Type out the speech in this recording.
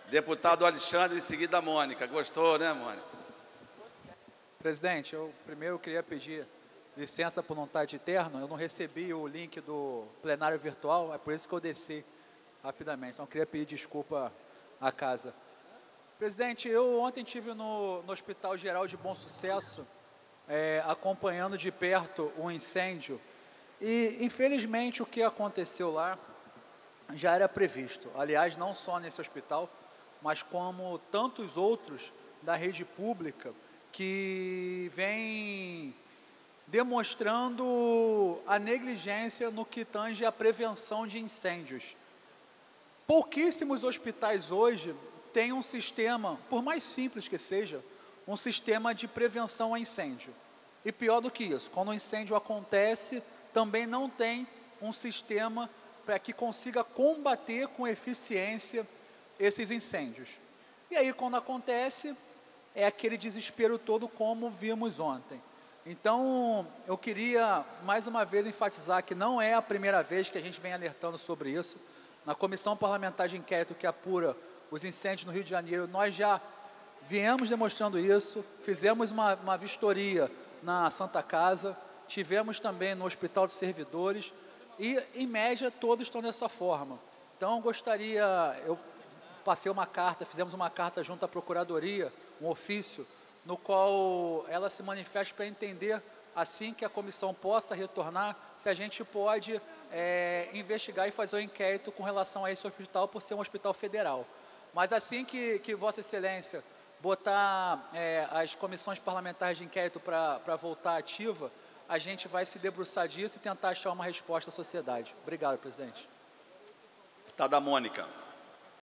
Deputado Alexandre, em seguida a Mônica. Gostou, né, Mônica? Presidente, eu primeiro queria pedir licença por não estar de terno. Eu não recebi o link do plenário virtual, é por isso que eu desci rapidamente. Então, eu queria pedir desculpa à casa. Presidente, eu ontem estive no Hospital Geral de Bom Sucesso, acompanhando de perto o incêndio. E, infelizmente, o que aconteceu lá já era previsto. Aliás, não só nesse hospital, mas como tantos outros da rede pública que vem demonstrando a negligência no que tange à prevenção de incêndios. Pouquíssimos hospitais hoje têm um sistema, por mais simples que seja, um sistema de prevenção a incêndio. E pior do que isso, quando o incêndio acontece, também não tem um sistema para que consiga combater com eficiência esses incêndios. E aí, quando acontece, é aquele desespero todo, como vimos ontem. Então, eu queria, mais uma vez, enfatizar que não é a primeira vez que a gente vem alertando sobre isso. Na Comissão Parlamentar de Inquérito que apura os incêndios no Rio de Janeiro, nós já viemos demonstrando isso, fizemos uma vistoria na Santa Casa, tivemos também no Hospital de Servidores, e, em média, todos estão dessa forma. Então, eu passei uma carta, fizemos uma carta junto à Procuradoria, um ofício, no qual ela se manifesta para entender, assim que a comissão possa retornar, se a gente pode investigar e fazer um inquérito com relação a esse hospital, por ser um hospital federal. Mas assim que Vossa Excelência botar as comissões parlamentares de inquérito para voltar ativa, a gente vai se debruçar disso e tentar achar uma resposta à sociedade. Obrigado, presidente. Deputada Mônica.